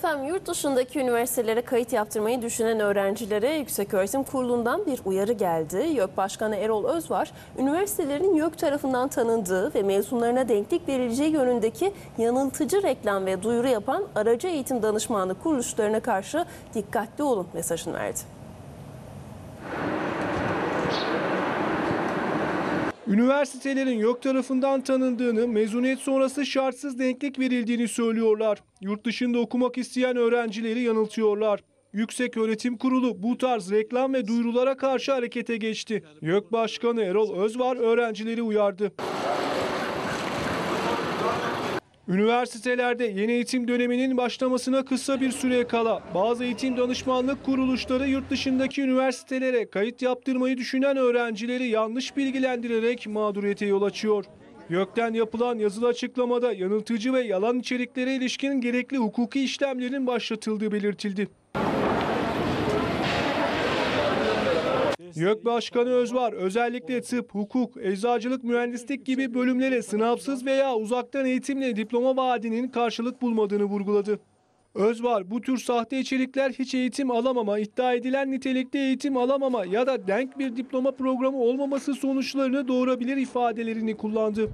Efendim, yurt dışındaki üniversitelere kayıt yaptırmayı düşünen öğrencilere Yükseköğretim Kurulu'ndan bir uyarı geldi. YÖK Başkanı Erol Özvar, üniversitelerin YÖK tarafından tanındığı ve mezunlarına denklik verileceği yönündeki yanıltıcı reklam ve duyuru yapan aracı eğitim danışmanlık kuruluşlarına karşı dikkatli olun mesajını verdi. Üniversitelerin YÖK tarafından tanındığını, mezuniyet sonrası şartsız denklik verildiğini söylüyorlar. Yurt dışında okumak isteyen öğrencileri yanıltıyorlar. Yükseköğretim Kurulu bu tarz reklam ve duyurulara karşı harekete geçti. YÖK Başkanı Erol Özvar öğrencileri uyardı. Üniversitelerde yeni eğitim döneminin başlamasına kısa bir süre kala bazı eğitim danışmanlık kuruluşları yurt dışındaki üniversitelere kayıt yaptırmayı düşünen öğrencileri yanlış bilgilendirerek mağduriyete yol açıyor. YÖK'ten yapılan yazılı açıklamada yanıltıcı ve yalan içeriklere ilişkin gerekli hukuki işlemlerin başlatıldığı belirtildi. YÖK Başkanı Özvar özellikle tıp, hukuk, eczacılık, mühendislik gibi bölümlere sınavsız veya uzaktan eğitimle diploma vaadinin karşılık bulmadığını vurguladı. Özvar bu tür sahte içerikler hiç eğitim alamama, iddia edilen nitelikte eğitim alamama ya da denk bir diploma programı olmaması sonuçlarını doğurabilir ifadelerini kullandı.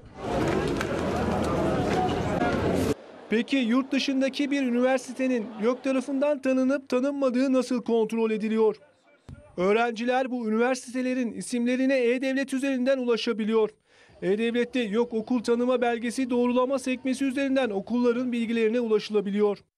Peki yurt dışındaki bir üniversitenin YÖK tarafından tanınıp tanınmadığı nasıl kontrol ediliyor? Öğrenciler bu üniversitelerin isimlerine E-Devlet üzerinden ulaşabiliyor. E-Devlet'te YÖK okul tanıma belgesi doğrulama sekmesi üzerinden okulların bilgilerine ulaşılabiliyor.